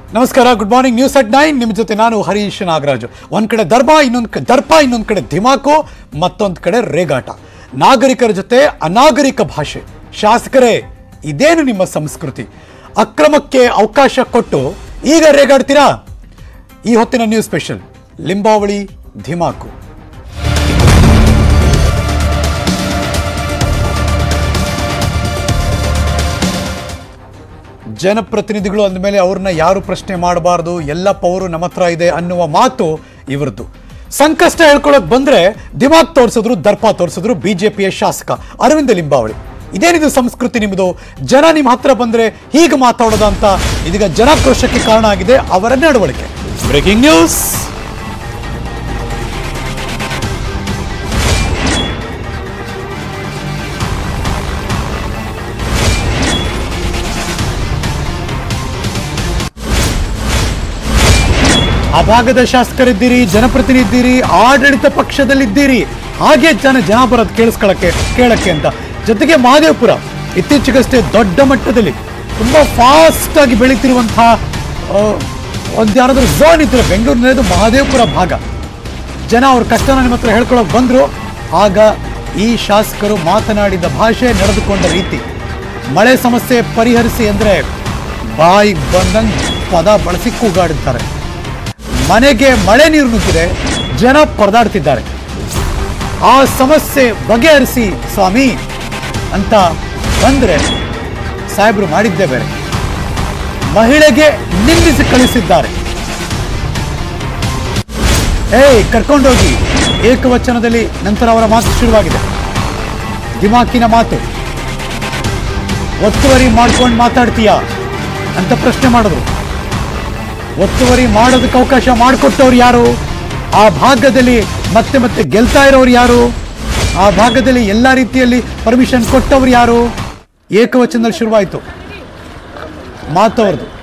ನಮಸ್ಕಾರ, good morning. News at 9 ನಿಮ್ಮ ಜೊತೆ ನಾನು ಹರೀಶ್ ನಾಗರಾಜು. ಒಂದ್ ಕಡೆ ದರ್ಪ, ಇನ್ನೊಂದು ಕಡೆ ಧಿಮಾಕು, ಮತ್ತೊಂದು ಕಡೆ ರೇಗಾಟ. ನಾಗರಿಕರ ಜೊತೆ ಅನಾಗರಿಕ ಭಾಷೆ. ಶಾಸಕರೇ, ಇದೇನು ನಿಮ್ಮ ಸಂಸ್ಕೃತಿ? ಅಕ್ರಮಕ್ಕೆ ಅವಕಾಶ ಕೊಟ್ಟು ಈಗ ರೇಗಾಡ್ತೀರಾ? ಈ ಹೊತ್ತಿನ ನ್ಯೂಸ್ ಸ್ಪೆಷಲ್ ಲಿಂಬಾವಳಿ ಧಿಮಾಕು. ಜನಪ್ರತಿನಿಧಿಗಳು ಅಂದಮೇಲೆ ಅವ್ರನ್ನ ಯಾರು ಪ್ರಶ್ನೆ ಮಾಡಬಾರ್ದು, ಎಲ್ಲ ಪವರು ನಮ್ಮ ಹತ್ರ ಇದೆ ಅನ್ನುವ ಮಾತು ಇವರದ್ದು. ಸಂಕಷ್ಟ ಹೇಳ್ಕೊಳಕ್ ಬಂದ್ರೆ ದಿಮಾಗ್ ತೋರಿಸಿದ್ರು, ದರ್ಪ ತೋರಿಸಿದ್ರು ಬಿಜೆಪಿಯ ಶಾಸಕ ಅರವಿಂದ ಲಿಂಬಾವಳಿ. ಇದೇನಿದು ಸಂಸ್ಕೃತಿ ನಿಮ್ಮದು? ಜನ ನಿಮ್ಮ ಹತ್ರ ಬಂದ್ರೆ ಹೀಗೆ ಮಾತಾಡೋದ ಅಂತ ಇದೀಗ ಜನಾಕ್ರೋಶಕ್ಕೆ ಕಾರಣ ಆಗಿದೆ ಅವರ ನಡವಳಿಕೆ. Breaking news. ಆ ಭಾಗದ ಶಾಸಕರಿದ್ದೀರಿ, ಜನಪ್ರತಿನಿಧಿದ್ದೀರಿ, ಆಡಳಿತ ಪಕ್ಷದಲ್ಲಿದ್ದೀರಿ, ಹಾಗೆ ಜನ ಬರೋದು ಕೇಳಕ್ಕೆ ಅಂತ. ಜೊತೆಗೆ ಮಹದೇವಪುರ ಇತ್ತೀಚೆಗಷ್ಟೇ ದೊಡ್ಡ ಮಟ್ಟದಲ್ಲಿ ತುಂಬಾ ಫಾಸ್ಟ್ ಆಗಿ ಬೆಳೀತಿರುವಂತಹ ಒಂದು ಯಾರಾದ್ರೂ ಝೋನ್ ಇದ್ರೆ ಬೆಂಗಳೂರಿನದು ಮಹದೇವಪುರ ಭಾಗ. ಜನ ಅವ್ರ ಕಷ್ಟನ ನಿಮ್ಮ ಹತ್ರ ಹೇಳ್ಕೊಳಕ್ ಬಂದ್ರು. ಆಗ ಈ ಶಾಸಕರು ಮಾತನಾಡಿದ ಭಾಷೆ, ನಡೆದುಕೊಂಡ ರೀತಿ, ಮಳೆ ಸಮಸ್ಯೆ ಪರಿಹರಿಸಿ ಅಂದ್ರೆ ಬಾಯಿ ಬಂದಂಗೆ ಪದ ಬಳಸಿ ಕೂಗಾಡಿದ್ದಾರೆ. ಮನೆಗೆ ಮಳೆ ನೀರು ನುಗ್ಗಿದೆ, ಜನ ಪರದಾಡ್ತಿದ್ದಾರೆ. ಆ ಸಮಸ್ಯೆ ಬಗೆಹರಿಸಿ ಸ್ವಾಮಿ ಅಂತ ಬಂದ್ರೆ ಸಾಹೇಬರು ಮಾಡಿದ್ದೇ ಬೇರೆ. ಮಹಿಳೆಗೆ ನಿಂದಿಸಿ ಕಳಿಸಿದ್ದಾರೆ. ಕರ್ಕೊಂಡೋಗಿ ಏಕವಚನದಲ್ಲಿ. ನಂತರ ಅವರ ಮಾತು ಶುರುವಾಗಿದೆ, ದಿಮಾಕಿನ ಮಾತು. ಒತ್ತುವರಿ ಮಾಡ್ಕೊಂಡು ಮಾತಾಡ್ತೀಯಾ ಅಂತ ಪ್ರಶ್ನೆ ಮಾಡಿದ್ರು. ಒತ್ತುವರಿ ಮಾಡೋದಕ್ಕೆ ಅವಕಾಶ ಮಾಡಿಕೊಟ್ಟವ್ರು ಯಾರು? ಆ ಭಾಗದಲ್ಲಿ ಮತ್ತೆ ಗೆಲ್ತಾ ಇರೋರು ಯಾರು? ಆ ಭಾಗದಲ್ಲಿ ಎಲ್ಲ ರೀತಿಯಲ್ಲಿ ಪರ್ಮಿಷನ್ ಕೊಟ್ಟವ್ರು ಯಾರು? ಏಕವಚನದಲ್ಲಿ ಶುರುವಾಯಿತು ಮಾತವ್ರದ್ದು.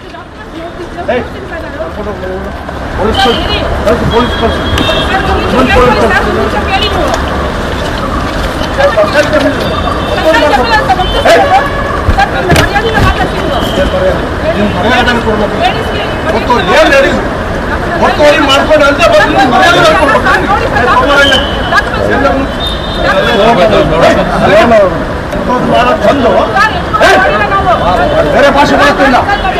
ಬೇರೆ ಭಾಷೆ ಬರುತ್ತಿಲ್ಲ.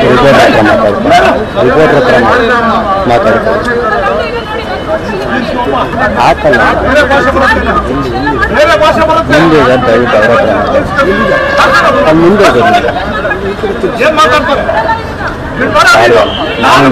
ಏನ್ ಮಾತಾಡ್ತಾರೆ? ನಾನು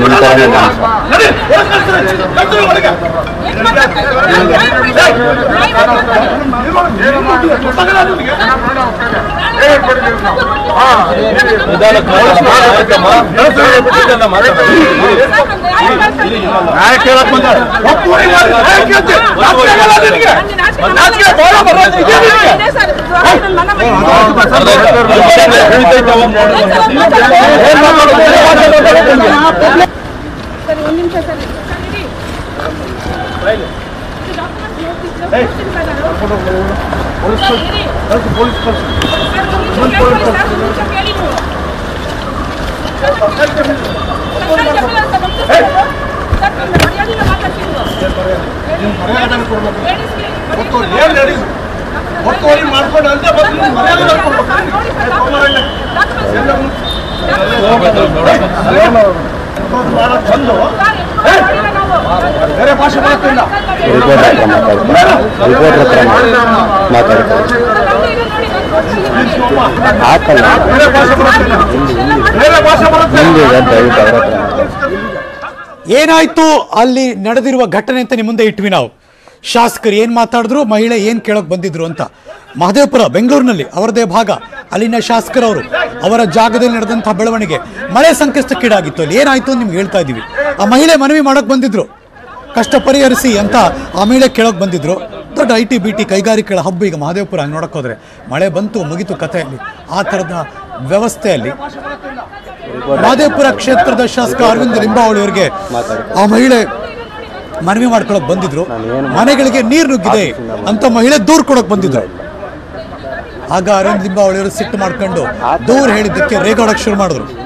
ಒತ್ತುವರಿ ಮಾಡ್ಕೊಂಡು ಅಂತ ಬೇರೆ ಭಾಷೆ ಬರುತ್ತಿಲ್ಲ. ಏನಾಯ್ತು ಅಲ್ಲಿ ನಡೆದಿರುವ ಘಟನೆ ಅಂತ ನಿಮ್ಮ ಮುಂದೆ ಇಟ್ವಿ ನಾವು. ಶಾಸಕರು ಏನ್ ಮಾತಾಡಿದ್ರು, ಮಹಿಳೆ ಏನ್ ಕೇಳಕ್ ಬಂದಿದ್ರು ಅಂತ. ಮಹದೇವಪುರ ಬೆಂಗಳೂರಿನಲ್ಲಿ ಅವರದೇ ಭಾಗ. ಅಲ್ಲಿನ ಶಾಸಕರವರು ಅವರ ಜಾಗದಲ್ಲಿ ನಡೆದಂತಹ ಬೆಳವಣಿಗೆ, ಮಳೆ ಸಂಕಷ್ಟಕ್ಕೀಡಾಗಿತ್ತು. ಅಲ್ಲಿ ಏನಾಯ್ತು ನಿಮ್ಗೆ ಹೇಳ್ತಾ ಇದೀವಿ. ಆ ಮಹಿಳೆ ಮನವಿ ಮಾಡಕ್ ಬಂದಿದ್ರು, ಕಷ್ಟ ಪರಿಹರಿಸಿ ಅಂತ ಆ ಮಹಿಳೆ ಕೇಳಕ್ ಬಂದಿದ್ರು. ದೊಡ್ಡ IT BT ಕೈಗಾರಿಕೆಗಳ ಹಬ್ಬ ಈಗ ಮಹದೇವಪುರ. ನೋಡಕ್ ಹೋದ್ರೆ ಮಳೆ ಬಂತು, ಮುಗಿತು ಕಥೆಯಲ್ಲಿ. ಆ ಥರದ ವ್ಯವಸ್ಥೆಯಲ್ಲಿ ಮಹದೇವಪುರ ಕ್ಷೇತ್ರದ ಶಾಸಕ ಅರವಿಂದ ಲಿಂಬಾವಳಿ ಅವರಿಗೆ ಆ ಮಹಿಳೆ ಮನವಿ ಮಾಡ್ಕೊಳಕ್ ಬಂದಿದ್ರು. ಮನೆಗಳಿಗೆ ನೀರು ನುಗ್ಗಿದೆ ಅಂತ ಮಹಿಳೆ ದೂರು ಕೊಡಕ್ ಬಂದಿದ್ರು. ಆಗ ಅರವಿಂದ ಲಿಂಬಾವಳಿ ಅವರು ಸಿಟ್ಟು ಮಾಡ್ಕೊಂಡು ದೂರ ಹೇಳಿದ್ದಕ್ಕೆ ರೇಗಾಡಕ್ಕೆ ಶುರು ಮಾಡಿದ್ರು.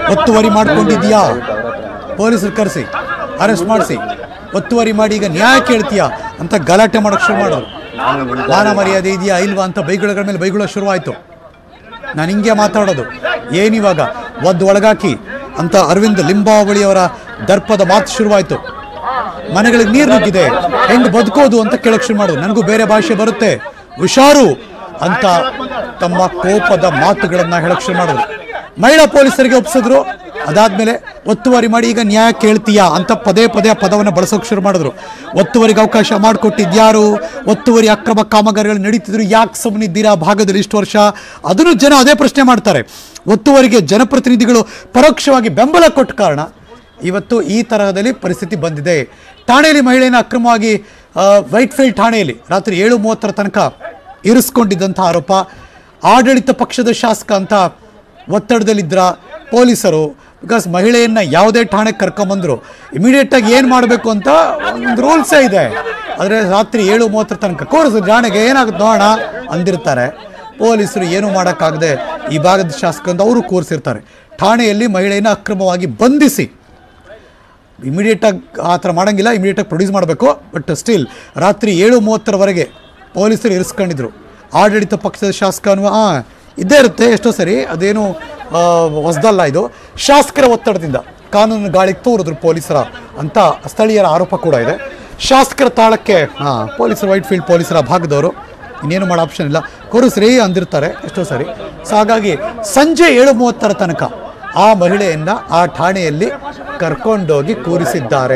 ಒತ್ತುವರಿ ಮಾಡ್ಕೊಂಡಿದ್ಯಾ, ಪೊಲೀಸರು ಕರೆಸಿ ಅರೆಸ್ಟ್ ಮಾಡಿಸಿ ಒತ್ತುವರಿ ಮಾಡಿ ಈಗ ನ್ಯಾಯ ಕೇಳ್ತೀಯಾ ಅಂತ ಗಲಾಟೆ ಮಾಡೋಕ್ಕೆ ಶುರು ಮಾಡೋರು. ಮಾನ ಮರ್ಯಾದೆ ಇದೆಯಾ ಇಲ್ವಾ ಅಂತ ಬೈಗುಳಗಳ ಮೇಲೆ ಬೈಗುಳ ಶುರುವಾಯಿತು. ನಾನು ಹಿಂಗೆ ಮಾತಾಡೋದು ಏನಿವಾಗ ಒದ್ದು ಒಳಗಾಕಿ ಅಂತ ಅರವಿಂದ್ ಲಿಂಬಾವಳಿಯವರ ದರ್ಪದ ಮಾತು ಶುರುವಾಯಿತು. ಮನೆಗಳಿಗೆ ನೀರು ನುಗ್ಗಿದೆ, ಹೆಂಗೆ ಬದುಕೋದು ಅಂತ ಕೇಳಕ್ಕೆ ಶುರು ಮಾಡೋದು. ನನಗೂ ಬೇರೆ ಭಾಷೆ ಬರುತ್ತೆ, ಹುಷಾರು ಅಂತ ತಮ್ಮ ಕೋಪದ ಮಾತುಗಳನ್ನು ಹೇಳಕ್ಕೆ ಶುರು ಮಾಡಿದ್ರು. ಮಹಿಳಾ ಪೊಲೀಸರಿಗೆ ಒಪ್ಪಿಸಿದ್ರು. ಅದಾದ್ಮೇಲೆ ಒತ್ತುವರಿ ಮಾಡಿ ಈಗ ನ್ಯಾಯ ಕೇಳ್ತೀಯಾ ಅಂತ ಪದೇ ಪದೇ ಆ ಪದವನ್ನು ಬಳಸೋಕೆ ಶುರು ಮಾಡಿದ್ರು. ಒತ್ತುವರಿಗೆ ಅವಕಾಶ ಮಾಡಿಕೊಟ್ಟಿದ್ಯಾರು? ಒತ್ತುವರಿ ಅಕ್ರಮ ಕಾಮಗಾರಿಗಳು ನಡೀತಿದ್ರು, ಯಾಕೆ ಸುಮ್ಮನಿದ್ದೀರಾ ಭಾಗದಲ್ಲಿ ಇಷ್ಟು ವರ್ಷ? ಅದನ್ನು ಜನ ಅದೇ ಪ್ರಶ್ನೆ ಮಾಡ್ತಾರೆ. ಒತ್ತುವರಿಗೆ ಜನಪ್ರತಿನಿಧಿಗಳು ಪರೋಕ್ಷವಾಗಿ ಬೆಂಬಲ ಕೊಟ್ಟ ಕಾರಣ ಇವತ್ತು ಈ ತರಹದಲ್ಲಿ ಪರಿಸ್ಥಿತಿ ಬಂದಿದೆ. ಠಾಣೆಯಲ್ಲಿ ಮಹಿಳೆಯನ್ನು ಅಕ್ರಮವಾಗಿ ವೈಟ್ಫೀಲ್ಡ್ ಠಾಣೆಯಲ್ಲಿ ರಾತ್ರಿ 7:30 ತನಕ ಇರಿಸ್ಕೊಂಡಿದ್ದಂಥ ಆರೋಪ. ಆಡಳಿತ ಪಕ್ಷದ ಶಾಸಕ ಅಂತ ಒತ್ತಡದಲ್ಲಿದ್ದ ಪೊಲೀಸರು, ಬಿಕಾಸ್ ಮಹಿಳೆಯನ್ನು ಯಾವುದೇ ಠಾಣೆಗೆ ಕರ್ಕೊಂಬಂದರು ಇಮಿಡಿಯೇಟಾಗಿ ಏನು ಮಾಡಬೇಕು ಅಂತ ಒಂದು ರೂಲ್ಸೇ ಇದೆ. ಆದರೆ ರಾತ್ರಿ 7:30 ತನಕ ಕೋರ್ಸ್ ಠಾಣೆಗೆ ಏನಾಗುತ್ತೆ ನೋಡೋಣ ಅಂದಿರ್ತಾರೆ. ಪೊಲೀಸರು ಏನೂ ಮಾಡೋಕ್ಕಾಗದೆ ಈ ಭಾಗದ ಶಾಸಕ ಅಂತ ಅವರು ಕೂರಿಸಿರ್ತಾರೆ. ಠಾಣೆಯಲ್ಲಿ ಮಹಿಳೆಯನ್ನು ಅಕ್ರಮವಾಗಿ ಬಂಧಿಸಿ ಇಮಿಡಿಯೇಟಾಗಿ ಆ ಥರ ಮಾಡೋಂಗಿಲ್ಲ, ಇಮಿಡಿಯೇಟಾಗಿ ಪ್ರೊಡ್ಯೂಸ್ ಮಾಡಬೇಕು. ಬಟ್ ಸ್ಟಿಲ್ ರಾತ್ರಿ 7:30ವರೆಗೆ ಪೊಲೀಸರು ಇರಿಸ್ಕೊಂಡಿದ್ರು. ಆಡಳಿತ ಪಕ್ಷದ ಶಾಸಕ ಇದ್ದೇ ಇರುತ್ತೆ ಎಷ್ಟೋ ಸರಿ, ಅದೇನು ಹೊಸದಲ್ಲ. ಇದು ಶಾಸಕರ ಒತ್ತಡದಿಂದ ಕಾನೂನು ಗಾಳಿಗೆ ತೋರಿದ್ರು ಪೊಲೀಸರ ಅಂತ ಸ್ಥಳೀಯರ ಆರೋಪ ಕೂಡ ಇದೆ. ಶಾಸಕರ ತಾಳಕ್ಕೆ ಪೊಲೀಸರು, ವೈಟ್ಫೀಲ್ಡ್ ಪೊಲೀಸರ ಭಾಗದವರು ಇನ್ನೇನು ಮಾಡೋ ಆಪ್ಷನ್ ಇಲ್ಲ, ಕೊರಿಸ್ರಿ ಅಂದಿರ್ತಾರೆ ಎಷ್ಟೋ ಸರಿ. ಸೊ ಹಾಗಾಗಿ ಸಂಜೆ 7:30 ತನಕ ಆ ಮಹಿಳೆಯನ್ನು ಆ ಠಾಣೆಯಲ್ಲಿ ಕರ್ಕೊಂಡೋಗಿ ಕೂರಿಸಿದ್ದಾರೆ.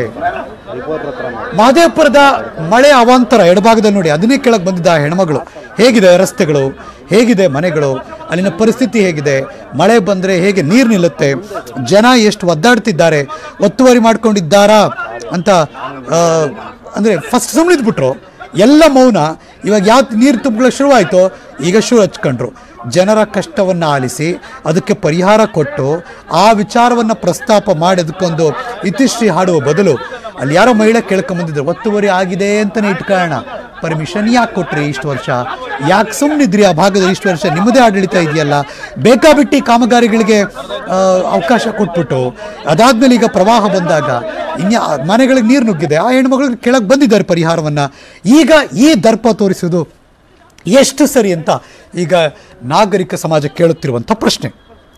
ಮಹದೇವಪುರದ ಮಳೆ ಅವಾಂತರ ಎಡಭಾಗದಲ್ಲಿ ನೋಡಿ, ಅದನ್ನೇ ಕೆಳಗೆ ಬಂದಿದ್ದ ಹೆಣ್ಮಗಳು. ಹೇಗಿದೆ ರಸ್ತೆಗಳು, ಹೇಗಿದೆ ಮನೆಗಳು, ಅಲ್ಲಿನ ಪರಿಸ್ಥಿತಿ ಹೇಗಿದೆ, ಮಳೆ ಬಂದರೆ ಹೇಗೆ ನೀರು ನಿಲ್ಲುತ್ತೆ, ಜನ ಎಷ್ಟು ಒದ್ದಾಡ್ತಿದ್ದಾರೆ, ಒತ್ತುವರಿ ಮಾಡ್ಕೊಂಡಿದ್ದಾರಾ ಅಂತ ಅಂದರೆ ಫಸ್ಟ್ ಸುಮ್ಮನಿದ್ಬಿಟ್ರು. ಎಲ್ಲ ಮೌನ. ಇವಾಗ ಯಾವ ನೀರು ತುಂಬಲು ಶುರುವಾಯಿತೋ ಈಗ ಶುರು ಹಚ್ಕೊಂಡ್ರು. ಜನರ ಕಷ್ಟವನ್ನು ಆಲಿಸಿ ಅದಕ್ಕೆ ಪರಿಹಾರ ಕೊಟ್ಟು ಆ ವಿಚಾರವನ್ನು ಪ್ರಸ್ತಾಪ ಮಾಡಿ ಅದಕ್ಕೊಂದು ಇತಿಶ್ರೀ ಹಾಡುವ ಬದಲು ಅಲ್ಲಿ ಯಾರೋ ಮಹಿಳೆ ಕೇಳ್ಕೊಂಬಂದಿದ್ರು, ಒತ್ತುವರಿ ಆಗಿದೆ ಅಂತಲೇ ಇಟ್ಕೊಳ್ಳೋಣ, ಪರ್ಮಿಷನ್ ಯಾಕೆ ಕೊಟ್ರಿ ಇಷ್ಟು ವರ್ಷ, ಯಾಕೆ ಸುಮ್ಮನಿದ್ರಿ, ಆ ಭಾಗದಲ್ಲಿ ಇಷ್ಟು ವರ್ಷ ನಿಮ್ಮದೇ ಆಡಳಿತ ಇದೆಯಲ್ಲ, ಬೇಕಾಬಿಟ್ಟು ಕಾಮಗಾರಿಗಳಿಗೆ ಅವಕಾಶ ಕೊಟ್ಬಿಟ್ಟು ಅದಾದ್ಮೇಲೆ ಈಗ ಪ್ರವಾಹ ಬಂದಾಗ ಮನೆಗಳಿಗೆ ನೀರು ನುಗ್ಗಿದೆ, ಆ ಹೆಣ್ಮಗಳಿಗೆ ಕೆಳಗೆ ಬಂದಿದ್ದಾರೆ ಪರಿಹಾರವನ್ನು. ಈಗ ಈ ದರ್ಪ ತೋರಿಸುವುದು ಎಷ್ಟು ಸರಿ ಅಂತ ಈಗ ನಾಗರಿಕ ಸಮಾಜ ಕೇಳುತ್ತಿರುವಂಥ ಪ್ರಶ್ನೆ.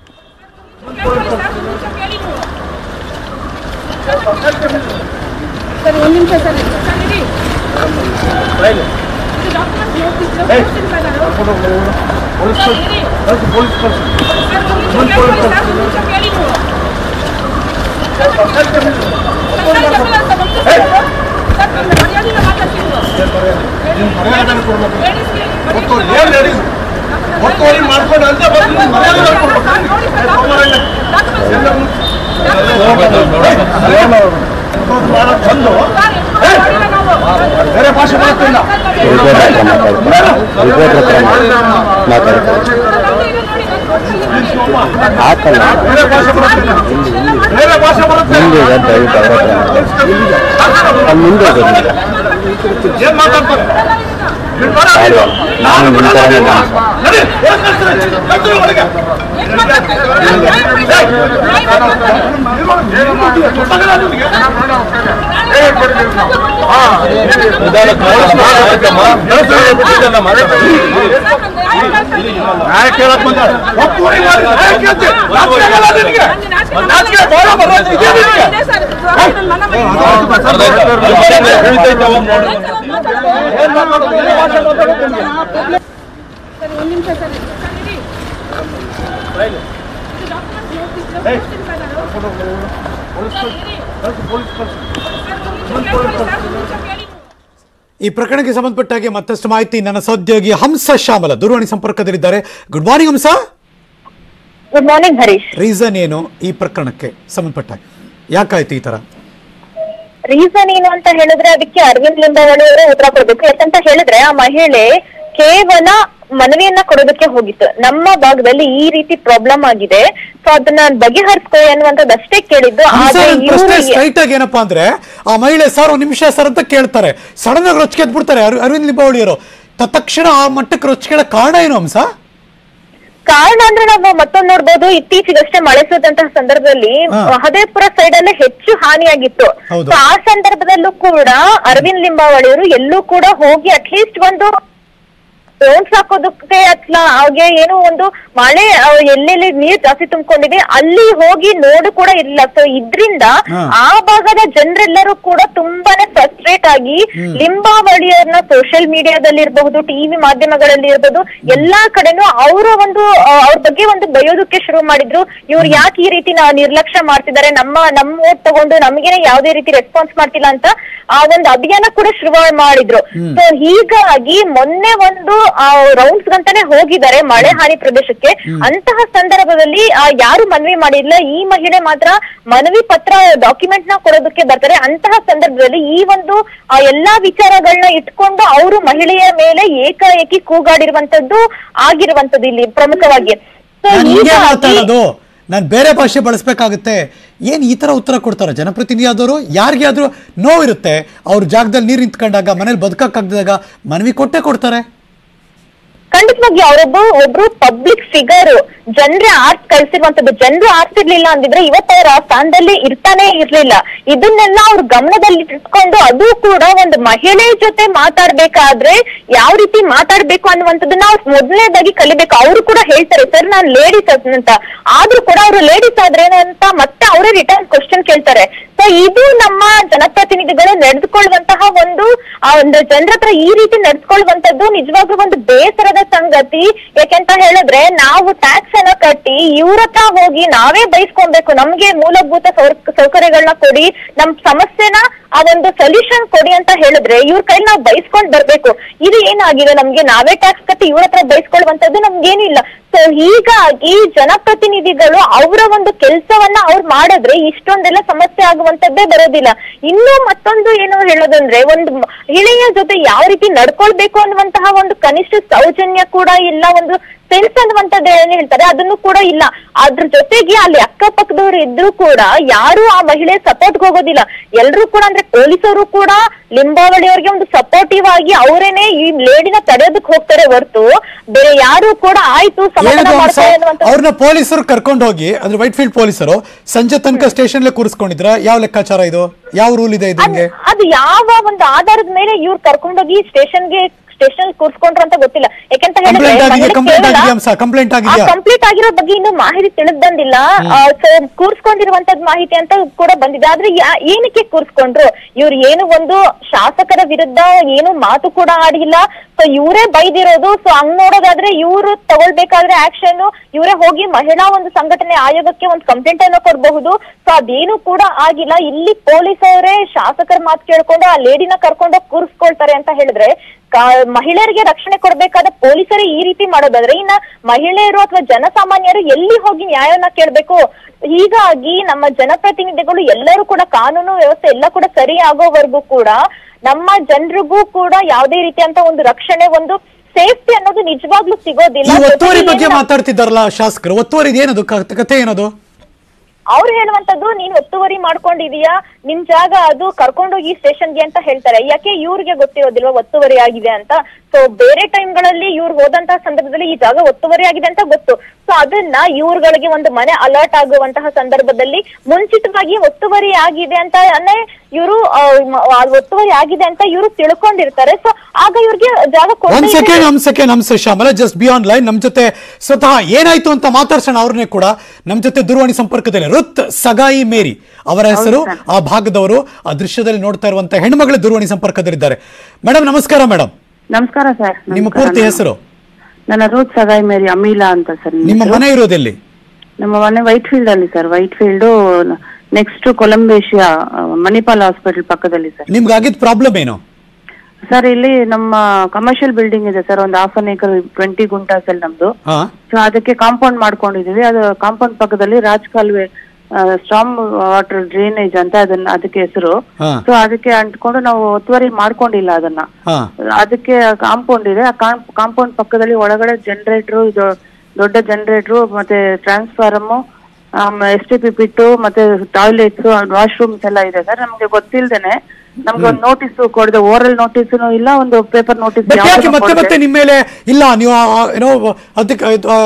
ಬೇರೆ ಭಾಷೆ ಮಾತಾಡ್ತಿಲ್ಲ, ಏನ್ ಮಾತಾಡ್ತಾರೆ ನಾನು ಈ ಪ್ರಕರಣಕ್ಕೆ ಸಂಬಂಧಪಟ್ಟಾಗೆ ಮತ್ತಷ್ಟು ಮಾಹಿತಿ ನನ್ನ ಸಹೋದ್ಯೋಗಿ ಹಂಸ ಶ್ಯಾಮಲ ದೂರವಾಣಿ ಸಂಪರ್ಕದಲ್ಲಿದ್ದಾರೆ. Good morning Hamsa. Good morning Harish. Reason ಏನು ಈ ಪ್ರಕರಣಕ್ಕೆ ಸಂಬಂಧಪಟ್ಟಾಗ, ಯಾಕಾಯ್ತು ಈ ತರ? ರೀಸನ್ ಏನು ಅಂತ ಹೇಳಿದ್ರೆ ಅದಕ್ಕೆ ಅರವಿಂದ್ ಲಿಂಬಾವಳಿ ಅವರು ಉತ್ತರ ಕೊಡ್ಬೇಕು. ಯಾಕಂತ ಹೇಳಿದ್ರೆ ಆ ಮಹಿಳೆ ಕೇವಲ ಮನವಿಯನ್ನ ಕೊಡೋದಕ್ಕೆ ಹೋಗಿತ್ತು, ನಮ್ಮ ಭಾಗದಲ್ಲಿ ಈ ರೀತಿ ಪ್ರಾಬ್ಲಮ್ ಆಗಿದೆ, ಸೊ ಅದನ್ನ ಬಗೆಹರಿಸ್ಕೊ ಅನ್ನುವಂಥದ್ದು ಅಷ್ಟೇ ಕೇಳಿದ್ದು. ಸ್ಟ್ರೈಟ್ ಆಗಿ ಏನಪ್ಪಾ ಅಂದ್ರೆ ಆ ಮಹಿಳೆ ಸರ್ ಒಂದು ನಿಮಿಷ ಸರ್ ಅಂತ ಕೇಳ್ತಾರೆ, ಸಡನ್ ಆಗಿ ರೊಚ್ಚಿಗೆದ್ಬಿಡ್ತಾರೆ ಅರವಿಂದ್ ಲಿಂಬಾವಳಿ ಅವರು. ತತ್ಕ್ಷಣ ಆ ಮಟ್ಟಕ್ಕೆ ರೊಚ್ಚಿಗೆಳ ಕಾರಣ ಏನು ಹಂಸ? ಕಾರಣ ಅಂದ್ರೆ ನಾವು ಮತ್ತೊಂದು ನೋಡ್ಬೋದು, ಇತ್ತೀಚೆಗಷ್ಟೇ ಮಳೆ ಸುರಿದಂತಹ ಸಂದರ್ಭದಲ್ಲಿ ಮಹದೇವಪುರ ಸೈಡ್ ಅಲ್ಲೇ ಹೆಚ್ಚು ಹಾನಿಯಾಗಿತ್ತು. ಆ ಸಂದರ್ಭದಲ್ಲೂ ಕೂಡ ಅರವಿಂದ್ ಲಿಂಬಾವಳಿಯವರು ಎಲ್ಲೂ ಕೂಡ ಹೋಗಿ ಅಟ್ಲೀಸ್ಟ್ ಒಂದು ರೌಂಡ್ಸ್ ಹಾಕೋದಕ್ಕೆ ಅಥವಾ ಹಾಗೆ ಏನೋ ಒಂದು ಮಳೆ ಎಲ್ಲೆಲ್ಲಿ ನೀರ್ ಜಾಸ್ತಿ ತುಂಬಿಕೊಂಡಿದೆ ಅಲ್ಲಿ ಹೋಗಿ ನೋಡು ಕೂಡ ಇಲ್ಲ. ಸೊ ಇದ್ರಿಂದ ಆ ಭಾಗದ ಜನರೆಲ್ಲರೂ ಕೂಡ ತುಂಬಾನೇ ಫ್ರಸ್ಟ್ರೇಟ್ ಆಗಿ ಲಿಂಬಾವಳಿಯವ್ರನ್ನ ಸೋಷಿಯಲ್ ಮೀಡಿಯಾದಲ್ಲಿ ಇರಬಹುದು, ಟಿವಿ ಮಾಧ್ಯಮಗಳಲ್ಲಿ ಇರ್ಬೋದು, ಎಲ್ಲಾ ಕಡೆನೂ ಅವ್ರ ಬಗ್ಗೆ ಒಂದು ಬಯೋದಕ್ಕೆ ಶುರು ಮಾಡಿದ್ರು. ಇವ್ರು ಯಾಕೆ ಈ ರೀತಿ ನಿರ್ಲಕ್ಷ್ಯ ಮಾಡ್ತಿದ್ದಾರೆ, ನಮ್ಮ ಓಟ್ ತಗೊಂಡು ನಮ್ಗೇನೆ ಯಾವ್ದೇ ರೀತಿ ರೆಸ್ಪಾನ್ಸ್ ಮಾಡ್ತಿಲ್ಲ ಅಂತ ಆ ಒಂದು ಅಭಿಯಾನ ಕೂಡ ಶುರು ಮಾಡಿದ್ರು. ಸೊ ಹೀಗಾಗಿ ಮೊನ್ನೆ ಒಂದು ರೌಂಡ್ಸ್ ಗಂತಾನೆ ಹೋಗಿದ್ದಾರೆ ಮಳೆ ಹಾನಿ ಪ್ರದೇಶಕ್ಕೆ. ಅಂತಹ ಸಂದರ್ಭದಲ್ಲಿ ಯಾರು ಮನವಿ ಮಾಡಿಲ್ಲ, ಈ ಮಹಿಳೆ ಮಾತ್ರ ಮನವಿ ಪತ್ರ ಡಾಕ್ಯುಮೆಂಟ್ ನ ಕೊಡೋದಕ್ಕೆ ಬರ್ತಾರೆ. ಅಂತಹ ಸಂದರ್ಭದಲ್ಲಿ ಈ ಒಂದು ಎಲ್ಲಾ ವಿಚಾರಗಳನ್ನ ಇಟ್ಕೊಂಡು ಅವರು ಮಹಿಳೆಯ ಮೇಲೆ ಏಕಾಏಕಿ ಕೂಗಾಡಿರುವಂತದ್ದು ಆಗಿರುವಂತದ್ದು ಇಲ್ಲಿ ಪ್ರಮುಖವಾಗಿ. ನಾನು ಬೇರೆ ಭಾಷೆ ಬಳಸಬೇಕಾಗುತ್ತೆ. ಏನ್ ಈ ತರ ಉತ್ತರ ಕೊಡ್ತಾರ ಜನಪ್ರತಿನಿಧಿ ಆದವರು? ಯಾರಿಗಾದ್ರೂ ನೋವಿರುತ್ತೆ, ಅವ್ರ ಜಾಗದಲ್ಲಿ ನೀರು ನಿಂತ್ಕೊಂಡಾಗ ಮನೇಲಿ ಬದುಕಕ್ಕಾಗದಾಗ ಮನವಿ ಕೊಡ್ತಾರೆ. ಖಂಡಿತವಾಗಿ ಒಬ್ರು ಪಬ್ಲಿಕ್ ಫಿಗರ್, ಜನರೇ ಆರ್ಟ್ ಕಳ್ಸಿರುವಂತದ್ದು. ಜನರು ಆರ್ತಿರ್ಲಿಲ್ಲ ಅಂದಿದ್ರೆ ಇವತ್ತು ಅವ್ರ ಆ ಸ್ಥಾನದಲ್ಲಿ ಇರ್ತಾನೆ ಇರ್ಲಿಲ್ಲ. ಇದನ್ನೆಲ್ಲ ಅವ್ರ ಗಮನದಲ್ಲಿ ಇಟ್ಕೊಂಡು ಅದು ಕೂಡ ಒಂದು ಮಹಿಳೆ ಜೊತೆ ಮಾತಾಡ್ಬೇಕಾದ್ರೆ ಯಾವ ರೀತಿ ಮಾತಾಡ್ಬೇಕು ಅನ್ನುವಂಥದ್ದನ್ನ ಅವ್ರು ಮೊದಲನೇದಾಗಿ ಕಲಿಬೇಕು. ಅವರು ಕೂಡ ಹೇಳ್ತಾರೆ, ಸರ್ ನಾನ್ ಲೇಡೀಸ್ ಅಂತ, ಆದ್ರೂ ಕೂಡ ಅವ್ರು ಲೇಡೀಸ್ ಆದ್ರೆ ಅಂತ ಮತ್ತೆ ಅವರೇ ರಿಟರ್ನ್ ಕ್ವಶನ್ ಕೇಳ್ತಾರೆ. ಸೊ ಇದು ನಮ್ಮ ಜನಪ್ರತಿನಿಧಿಗಳು ನಡೆದುಕೊಳ್ಳುವಂತಹ ಒಂದು ಜನರ ಹತ್ರ ಈ ರೀತಿ ನಡೆದುಕೊಳ್ಳುವಂತದ್ದು ನಿಜವಾಗ್ಲೂ ಒಂದು ಬೇಸರದ ಸಂಗತಿ. ಯಾಕೆಂತ ಹೇಳಿದ್ರೆ ನಾವು ಟ್ಯಾಕ್ಸ್ ಅನ್ನ ಕಟ್ಟಿ ಇವ್ರ ಹತ್ರ ಹೋಗಿ ನಾವೇ ಬಯಸ್ಕೊಬೇಕು, ನಮ್ಗೆ ಮೂಲಭೂತ ಸೌಕರ್ಯಗಳನ್ನ ಕೊಡಿ, ನಮ್ ಸಮಸ್ಯೆನ ಆ ಒಂದು ಸೊಲ್ಯೂಷನ್ ಕೊಡಿ ಅಂತ ಹೇಳಿದ್ರೆ ಇವ್ರ ಕೈಲಿ ನಾವು ಬಯಸ್ಕೊಂಡ್ ಬರ್ಬೇಕು. ಇದು ಏನಾಗಿದೆ, ನಮ್ಗೆ ನಾವೇ ಟ್ಯಾಕ್ಸ್ ಕಟ್ಟಿ ಇವ್ರ ಹತ್ರ ಬಯಸ್ಕೊಳ್ಳುವಂತದ್ದು ನಮ್ಗೇನಿಲ್ಲ. ಸೊ ಹೀಗಾಗಿ ಜನಪ್ರತಿನಿಧಿಗಳು ಅವರ ಒಂದು ಕೆಲಸವನ್ನ ಅವ್ರು ಮಾಡಿದ್ರೆ ಇಷ್ಟೊಂದೆಲ್ಲ ಸಮಸ್ಯೆ ಆಗುವಂತದ್ದೇ ಬರೋದಿಲ್ಲ. ಇನ್ನು ಮತ್ತೊಂದು ಏನು ಹೇಳೋದಂದ್ರೆ, ಒಂದು ಮಹಿಳೆಯ ಜೊತೆ ಯಾವ ರೀತಿ ನಡ್ಕೊಳ್ಬೇಕು ಅನ್ನುವಂತಹ ಒಂದು ಕನಿಷ್ಠ ಸೌಜನ್ಯ ಕೂಡ ಇಲ್ಲ, ಒಂದು ಸೆನ್ಸ್ ಅನ್ನುವಂಥದ್ದು ಏನ್ ಹೇಳ್ತಾರೆ ಅದನ್ನು ಕೂಡ ಇಲ್ಲ. ಅದ್ರ ಜೊತೆಗೆ ಅಲ್ಲಿ ಅಕ್ಕಪಕ್ಕದವ್ರು ಇದ್ರು ಕೂಡ ಯಾರು ಆ ಮಹಿಳೆ ಸಪೋರ್ಟ್ಗೆ ಹೋಗೋದಿಲ್ಲ. ಎಲ್ರು ಕೂಡ ಅಂದ್ರೆ ಪೊಲೀಸರು ಕೂಡ ಲಿಂಬಾವಳಿ ಅವ್ರಿಗೆ ಒಂದು ಸಪೋರ್ಟಿವ್ ಆಗಿ ಅವರೇನೆ ಈ ಲೇಡಿನ ತಡೆಯೋದಕ್ಕೆ ಹೋಗ್ತಾರೆ ಹೊರತು ಬೇರೆ ಯಾರು ಕೂಡ ಆಯ್ತು ಸಮಾಧಾನ ಮಾಡ್ತಾರೆ ಅನ್ನುವಂಥ. ಅವ್ರನ್ನ ಪೊಲೀಸರು ಕರ್ಕೊಂಡು ಹೋಗಿ ಅಂದ್ರೆ ವೈಟ್ ಫೀಲ್ಡ್ ಪೊಲೀಸರು ಸಂಜೆ ತನಕ ಸ್ಟೇಷನ್ ಕೂರಿಸ್ಕೊಂಡಿದ್ರ? ಯಾವ ಲೆಕ್ಕಾಚಾರ ಇದು? ಯಾವ ರೂಲ್ ಇದೆ ಇದಂಗೆ? ಅದು ಯಾವ ಒಂದು ಆಧಾರದ ಮೇಲೆ ಇವ್ರು ಕರ್ಕೊಂಡೋಗಿ ಸ್ಟೇಷನ್ ಕೂರ್ಸ್ಕೊಂಡ್ರು ಅಂತ ಗೊತ್ತಿಲ್ಲ. ಯಾಕಂತ ಹೇಳಿದ್ರೆ ಕಂಪ್ಲೀಟ್ ಆಗಿರೋ ಬಗ್ಗೆ ಇನ್ನು ಮಾಹಿತಿ ತಿಳಿದ್ ಬಂದಿಲ್ಲ. ಸೊ ಕೂರ್ಸ್ಕೊಂಡಿರುವಂತದ್ ಮಾಹಿತಿ ಅಂತ ಕೂಡ ಬಂದಿದೆ. ಆದ್ರೆ ಏನಕ್ಕೆ ಕೂರ್ಸ್ಕೊಂಡ್ರು? ಇವ್ರು ಏನು ಒಂದು ಶಾಸಕರ ವಿರುದ್ಧ ಏನು ಮಾತು ಕೂಡ ಆಡಿಲ್ಲ. ಸೊ ಇವರೇ ಬೈದಿರೋದು. ಸೊ ಹಂಗ್ ನೋಡೋದಾದ್ರೆ ಇವ್ರು ತಗೊಳ್ಬೇಕಾದ್ರೆ ಆಕ್ಷನ್ ಇವರೇ ಹೋಗಿ ಮಹಿಳಾ ಒಂದು ಸಂಘಟನೆ ಆಯೋಗಕ್ಕೆ ಒಂದು ಕಂಪ್ಲೇಂಟ್ ಅನ್ನು ಕೊಡಬಹುದು. ಸೊ ಅದೇನು ಕೂಡ ಆಗಿಲ್ಲ. ಇಲ್ಲಿ ಪೊಲೀಸ್ ಅವರೇ ಶಾಸಕರ ಮಾತು ಕೇಳ್ಕೊಂಡು ಆ ಲೇಡಿನ ಕರ್ಕೊಂಡು ಕೂರಿಸ್ಕೊಳ್ತಾರೆ ಅಂತ ಹೇಳಿದ್ರೆ ಮಹಿಳೆಯರಿಗೆ ರಕ್ಷಣೆ ಕೊಡ್ಬೇಕಾದ ಪೊಲೀಸರೇ ಈ ರೀತಿ ಮಾಡೋದಾದ್ರೆ ಇನ್ನ ಮಹಿಳೆಯರು ಅಥವಾ ಜನಸಾಮಾನ್ಯರು ಎಲ್ಲಿ ಹೋಗಿ ನ್ಯಾಯವನ್ನ ಕೇಳ್ಬೇಕು? ಹೀಗಾಗಿ ನಮ್ಮ ಜನಪ್ರತಿನಿಧಿಗಳು ಎಲ್ಲರೂ ಕೂಡ ಕಾನೂನು ವ್ಯವಸ್ಥೆ ಎಲ್ಲ ಕೂಡ ಸರಿ ಆಗೋವರೆಗೂ ಕೂಡ ನಮ್ಮ ಜನರಿಗೂ ಕೂಡ ಯಾವುದೇ ರೀತಿಯಂತ ಒಂದು ರಕ್ಷಣೆ, ಒಂದು ಸೇಫ್ಟಿ ಅನ್ನೋದು ನಿಜವಾಗ್ಲೂ ಸಿಗೋದಿಲ್ಲ. ಒತ್ತುವರಿ ಬಗ್ಗೆ ಮಾತಾಡ್ತಿದ್ದಾರಲ್ಲ ಶಾಸಕರು, ಒತ್ತುವರಿ ಏನದು ಕತೆ ಏನದು? ಅವ್ರು ಹೇಳುವಂತದ್ದು ನೀನ್ ಒತ್ತುವರಿ ಮಾಡ್ಕೊಂಡಿದೀಯಾ, ನಿಮ್ ಜಾಗ ಅದು ಕರ್ಕೊಂಡೋಗಿ ಸ್ಟೇಷನ್ಗೆ ಅಂತ ಹೇಳ್ತಾರೆ. ಯಾಕೆ ಇವ್ರಿಗೆ ಗೊತ್ತಿರೋದಿಲ್ವಾ ಒತ್ತುವರಿ ಆಗಿದೆ ಅಂತ? ಸೊ ಬೇರೆ ಟೈಮ್ಗಳಲ್ಲಿ ಇವ್ರು ಹೋದಂತಹ ಸಂದರ್ಭದಲ್ಲಿ ಈ ಜಾಗ ಒತ್ತುವರಿ ಆಗಿದೆ ಅಂತ ಗೊತ್ತು. ಸೊ ಅದನ್ನ ಇವ್ರುಗಳಿಗೆ ಒಂದು ಮನೆ ಅಲರ್ಟ್ ಆಗುವಂತಹ ಸಂದರ್ಭದಲ್ಲಿ ಮುಂಚಿತವಾಗಿ ಒತ್ತುವರಿ ಆಗಿದೆ ಅಂತ ಇವರು ಒತ್ತುವರಿ ಆಗಿದೆ ಅಂತ ಇವರು ತಿಳ್ಕೊಂಡಿರ್ತಾರೆ. ಸೊ ಆಗ ಇವ್ರಿಗೆ ಜಾಗ Shyamala just be on line ನಮ್ ಜೊತೆ ಸ್ವತಃ ಏನಾಯ್ತು ಅಂತ ಮಾತಾಡ್ಸೋಣ. ಅವ್ರನ್ನೇ ಕೂಡ ನಮ್ ಜೊತೆ ದೂರವಾಣಿ ಸಂಪರ್ಕದಲ್ಲಿ ರುತ್ ಸಗಾಯಿ ಮೇರಿ ಅವರ ಹೆಸರು, ಆ ಭಾಗದವರು, ಆ ದೃಶ್ಯದಲ್ಲಿ ನೋಡ್ತಾ ಇರುವಂತಹ ಹೆಣ್ಮಗಳ ದೂರವಾಣಿ ಸಂಪರ್ಕದಲ್ಲಿದ್ದಾರೆ. ಮೇಡಮ್ ನಮಸ್ಕಾರ. ಮೇಡಮ್ ನಮಸ್ಕಾರ ಸರ್. ನಿಮ್ಮ ಪೂರ್ತಿ ಹೆಸರು? ನನ್ನ ರೂತ್ ಸಗಾಯಿ ಮೇರಿ ಅಮೀಲಾ ಅಂತ ಸರ್. ನಿಮ್ಮ ಮನೆ ಇರೋದೆಲ್ಲಿ? ನಮ್ಮ ಮನೆ ವೈಟ್ ಫೀಲ್ಡ್ ಅಲ್ಲಿ ಸರ್. Whitefield next Columbia Asia Manipal hospital ಪಕ್ಕದಲ್ಲಿ ಸರ್. ನಿಮ್ಗೆ ಆಗಿದ್ ಪ್ರಾಬ್ಲಮ್ ಏನು ಸರ್? ಇಲ್ಲಿ ನಮ್ಮ ಕಮರ್ಷಿಯಲ್ ಬಿಲ್ಡಿಂಗ್ ಇದೆ ಸರ್, ಒಂದು 1/2 acre 20 ಗುಂಟಾಸ್ ಅಲ್ಲಿ ನಮ್ದು. ಸೊ ಅದಕ್ಕೆ ಕಾಂಪೌಂಡ್ ಮಾಡ್ಕೊಂಡಿದೀವಿ. ಅದು ಕಾಂಪೌಂಡ್ ಪಕ್ಕದಲ್ಲಿ ರಾಜ್ ಕಾಲುವೆ ಸ್ಟ್ರಾಮ್ ವಾಟರ್ ಡ್ರೈನೇಜ್ ಅಂತ ಅದಕ್ಕೆ ಹೆಸರು. ಸೊ ಅದಕ್ಕೆ ಅಂಟ್ಕೊಂಡು ನಾವು ಒತ್ತುವರಿ ಮಾಡ್ಕೊಂಡಿಲ್ಲ ಅದನ್ನ. ಅದಕ್ಕೆ ಕಾಂಪೌಂಡ್ ಇದೆ. ಆ ಕಾಂಪೌಂಡ್ ಪಕ್ಕದಲ್ಲಿ ಒಳಗಡೆ ಜನರೇಟರ್, ದೊಡ್ಡ ಜನರೇಟರ್, ಮತ್ತೆ ಟ್ರಾನ್ಸ್ಫಾರ್ಮ್, STP ಪಿಟ್ಟು, ಮತ್ತೆ ಟಾಯ್ಲೆಟ್ಸ್, ವಾಶ್ರೂಮ್ಸ್ ಎಲ್ಲ ಇದೆ ಸರ್. ನಮ್ಗೆ ಗೊತ್ತಿಲ್ದೇನೆ ನಮ್ಗೆ ಒಂದು ನೋಟಿಸ್ ಕೊಡದೆ, ಓರಲ್ ನೋಟಿಸ್ನು ಇಲ್ಲ, ಒಂದು ಪೇಪರ್ ನೋಟಿಸ್. ಯಾಕೆ ಮತ್ತೆ ಮತ್ತೆ ನಿಮ್ಮ ಮೇಲೆ ಇಲ್ಲ ನೀವು ಏನೋ ಅದಕ್ಕೆ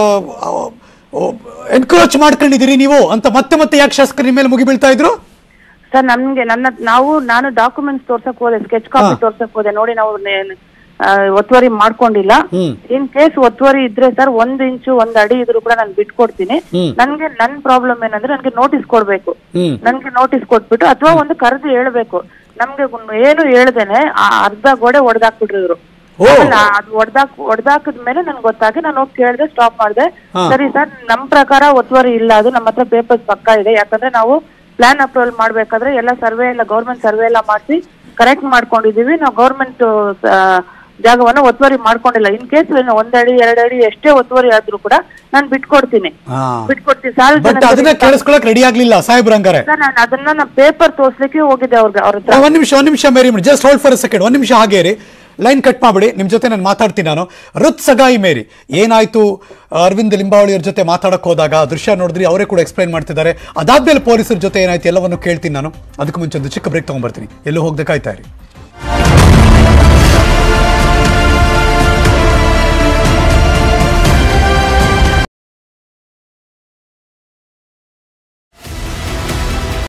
ಎನ್ಕ್ರೋಚ್ ಮಾಡ್ಕೊಂಡಿದ್ದೀರಿ ನೀವು ಅಂತ ಮತ್ತೆ ಮತ್ತೆ ಯಾಕೆ ಶಾಸಕರು ನಿಮ್ಮ ಮೇಲೆ ಮುಗಿ ಬೀಳ್ತಾ ಇದ್ರು? ಸರ್ ನಮ್ಗೆ ನಾನು ಡಾಕ್ಯುಮೆಂಟ್ಸ್ ತೋರ್ಸಕ್ ಹೋದೆ, ಸ್ಕೆಚ್ ಕಾಪಿ ತೋರ್ಸಕ್ ಹೋದೆ, ನೋಡಿ ನಾವು ಒತ್ತುವರಿ ಮಾಡ್ಕೊಂಡಿಲ್ಲ. ಇನ್ ಕೇಸ್ ಒತ್ತುವರಿ ಇದ್ರೆ ಸರ್ 1 ಇಂಚು 1 ಅಡಿ ಇದ್ರು ಕೂಡ ನಾನು ಬಿಟ್ಕೊಡ್ತೀನಿ. ನನ್ಗೆ ನನ್ ಪ್ರಾಬ್ಲಮ್ ಏನಂದ್ರೆ ನನ್ಗೆ ನೋಟಿಸ್ ಕೊಡ್ಬೇಕು, ನನ್ಗೆ ನೋಟಿಸ್ ಕೊಟ್ಬಿಟ್ಟು ಅಥವಾ ಒಂದು ಕರೆದು ಹೇಳ್ಬೇಕು. ನಮ್ಗೆ ಏನು ಹೇಳ್ದೇನೆ ಅರ್ಧ ಗೋಡೆ ಹೊಡೆದಾಕ್ಬಿಟ್ರು. ಅದು ಹೊಡೆದಾಕದ್ಮೇಲೆ ನನ್ಗೆ ಗೊತ್ತಾಗಿ ನಾನು ಹೋಗಿ ಕೇಳ್ದೆ, ಸ್ಟಾಪ್ ಮಾಡ್ದೆ. ಸರಿ ಸರ್, ನಮ್ ಪ್ರಕಾರ ಒತ್ತುವರಿ ಇಲ್ಲ, ಅದು ನಮ್ಮ ಹತ್ರ ಪೇಪರ್ಸ್ ಪಕ್ಕಾ ಇದೆ. ಯಾಕಂದ್ರೆ ನಾವು ಪ್ಲಾನ್ ಅಪ್ರೂವಲ್ ಮಾಡ್ಬೇಕಾದ್ರೆ ಎಲ್ಲ ಸರ್ವೆ ಎಲ್ಲ ಗೌರ್ಮೆಂಟ್ ಸರ್ವೆ ಎಲ್ಲ ಮಾಡಿಸಿ ಕರೆಕ್ಟ್ ಮಾಡ್ಕೊಂಡಿದೀವಿ. ನಾವು ಗೌರ್ಮೆಂಟ್ ಜಾಗವನ್ನ ಒತ್ತುವರಿ ಮಾಡ್ಕೊಂಡಿಲ್ಲ. ಇನ್ ಕೇಸ್ 1 ಅಡಿ 2 ಅಡಿ ಎಷ್ಟೇ ಒತ್ತುವರಿ ಆದ್ರೂ ಕೂಡ ನಾನು ಬಿಟ್ಕೊಡ್ತೀನಿ. ಅದನ್ನ ಕೇಳಿಸ್ಕೊಳಕ್ ರೆಡಿ ಆಗ್ಲಿಲ್ಲ ಸಾಹೇಬ್ರ ಹಂಗಾರೆ. ನಾನು ಅದನ್ನ ಪೇಪರ್ ತೋರ್ಸ್ಲಿಕ್ಕೆ ಹೋಗಿದ್ದೆ ಅವ್ರಿಗೆ. ಅವ್ರ ಹತ್ರ ಒಂದ್ ನಿಮಿಷ Mary, just hold for a second, 1 ನಿಮಿಷ ಹಾಗೆ ರೀ, ಲೈನ್ ಕಟ್ ಮಾಡ್ಬಿಡಿ. ನಿಮ್ ಜೊತೆ ನಾನು ಮಾತಾಡ್ತೀನಿ. ನಾನು ರುತ್ ಸಗಾಯಿ ಮೇರಿ, ಏನಾಯ್ತು ಅರವಿಂದ್ ಲಿಂಬಾವಳಿ ಅವ್ರ ಜೊತೆ ಮಾತಾಡಕ್ ಹೋದಾಗ ದೃಶ್ಯ ನೋಡಿದ್ರಿ, ಅವರೇ ಕೂಡ ಎಕ್ಸ್ಪ್ಲೈನ್ ಮಾಡ್ತಿದ್ದಾರೆ. ಅದಾದ್ಮೇಲೆ ಪೊಲೀಸರ ಜೊತೆ ಏನಾಯ್ತು ಎಲ್ಲವನ್ನು ಕೇಳ್ತೀನಿ ನಾನು. ಅದಕ್ಕೂ ಮುಂಚೆ ಒಂದು ಚಿಕ್ಕ ಬ್ರೇಕ್ ತಗೊಂಡ್ಬರ್ತೀನಿ, ಎಲ್ಲೂ ಹೋಗ್ದೆ ಕಾಯ್ತಾ ಇರಿ.